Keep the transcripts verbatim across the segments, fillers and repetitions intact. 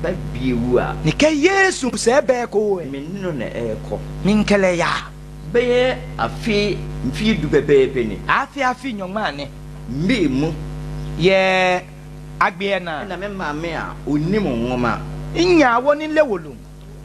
Babiwa. Nika Yesu sebe ko. Menino na eko. Minkele ya. Beye afi mfi du pepepe ni. Afi afi nyomane. Mbe mu. Ye agbe na. Na me maame a onim nwoma. Inya woni lewolu.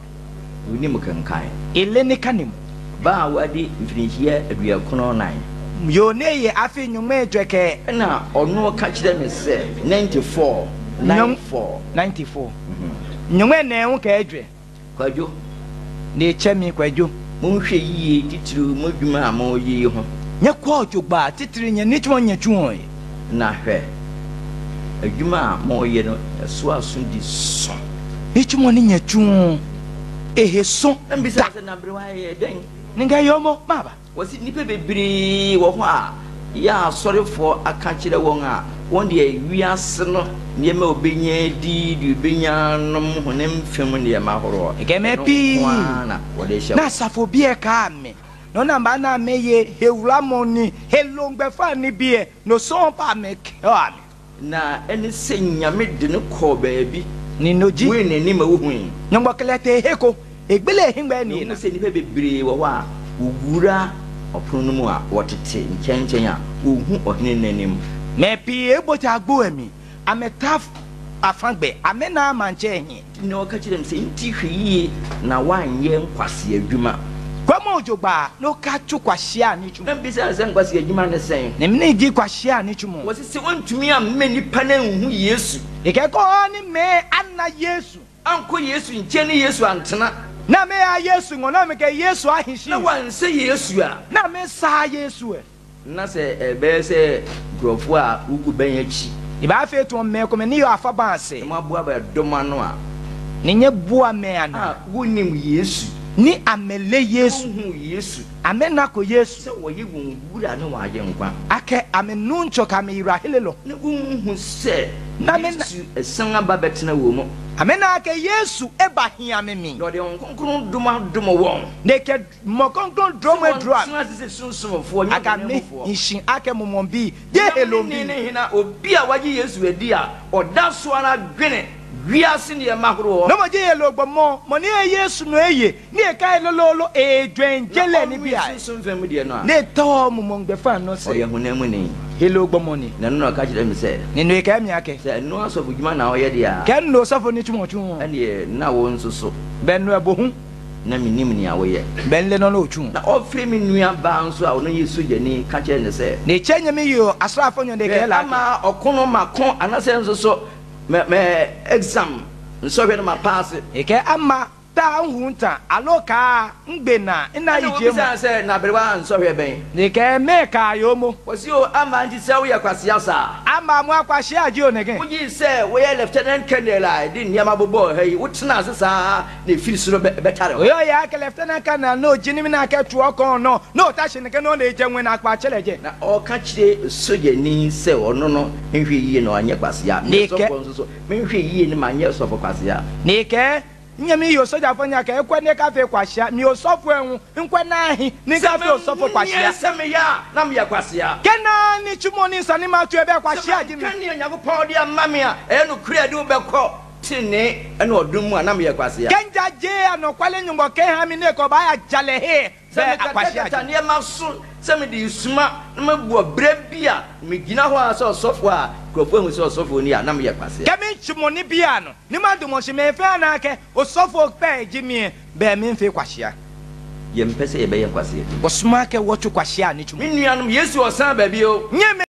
Onim kankan. Ele ne kanim. Ba wadi mfinihia adua kono nan. Yo ne ye afi nyoma edweke. Na ono ka kire me se ninety-four ninety-four ninety-four. Nyoma na enwo ka edwe. Kwadwo. Ne chemi kwadwo. Monhwe yie titiru modwuma a mo yi ho. Nye kwa ojogba titiri nye ni twon nye twon. Na hwe. Adwuma a mo yi no so aso di so. Ni twon ni nye twon. Ehe so. Mbisa se na brewa ye den. Ninga yomo baba. Wasi nipa bebiri wo ho a ya asorefo aka kire won a won de wiase no ne ma obenya di di obenya nom honem fem ne ma horo egeme pi na safo bi e ka me no na ba na me ye hewura moni helongbe fa ni bi e no so pa me ke o ame na eni senya me de ne ko baabi ni noji we ne ni ma wo hu nyombo kelete heko egbele hingba ni na se nipa bebiri wo wa ugura opono mu a wotete nkenken a ohu ohene nanim me pi ebota agbo emi ametaf afangbe amena manche hin ne o ka kire mse nti hweye na wanye nkwase adwuma kwama ojogba no ka tu kwahia ni twum na bisa se nkwase adwuma ne sen ne mne di kwahia ni twum wo se wontumi a me nipa na nhu Yesu ikeko ni me anna Yesu anko Yesu nche ni Yesu antena na me ya Yesu ngona me ke Yesu ahishi na wanse Yesu a na me sa Yesu e na se ebe se grofo a ugu ben achi iba fe to me ko me ni yo afa ba se mo aboa ba doma no a ni nye bua me ana ah wonim Yesu ni amele Yesu hu Yesu amena ko Yesu se wo ye wungura na wa ye nkwa ake amenu ncho ka me ira helelo na hu se na me esan aba betena wo mo amena ke Yesu eba hia me mi no de onkonkron doma doma won de ke mo konkron droma drum so se sunsun fo nya aka me inshin ake momombi de helombi ni hina obi a waje Yesu edi a oda so ara dwene wiase ne mahoro no mo je helogbo mo mo ni Yesu no eye ni e kai lololo e dwenjele ni bia sunsun fam de no a ne to momongbe fa no se o ye hunam ni helogbo mo ni na no ka kire mi se ni no e kai mi ake se no aso buguma na o ye de a ken no safo ni tumo tumo ene na wo nsoso ben no ebohu na minim ni awo ye ben le no no otu na ofre mi nua ba nso a ono Yesu je ni ka kire ne se ne chenye mi yo asrafo nyo de ke la ama okono makon anase nsoso me me exam nso hwe no ma pass e ke ama ta hunta aloka ngbe na ina ije mo se na berewa nso hwe ben ne ke me ka yomo osi o ama nti se wo ye kwase asa ama mu akwahye aje onege uji se wo ye lieutenant colonel a di niam abobo hey wotena asesa na firi suro betare oyo ya ke lieutenant colonel no jinimi na ke tuo kon no no ta hye ne ke no na eje nwe na akwa cheleje na o ka kire soje ni se ono no nhwe yie no anye kwase ya ne so so me nhwe yie ni ma nye so kwase ya ne ke nyami yo soja fanya ka ekwe ne ka fe kwahia mi osofo enwu nkwe na ahi ni ka fe osofo kwahia se me ya na me ya kwase ya kena ni chumo ni nsani ma tu ebe kwahia ji mi kan ni Onyankopon dia mame a e no kura de ubekọ tini ene odum mu na me ya kwase ya kenja je anokwale nyumbo ke ha mi ne ko ba ya jale he se me kwahia ta ne ma so se me di suma na me bu obre bia me gina ho a so sofo a krofo hu so sofo ni a na me ya kwase ya kemi chumo ni bia no ni ma dumo shi me fe na ke osofo pe ji mi be mi fe kwahia ye mpese ye be ya kwase osuma ke wotu kwahia ni chumo mi nuanum Yesu osan ba bi o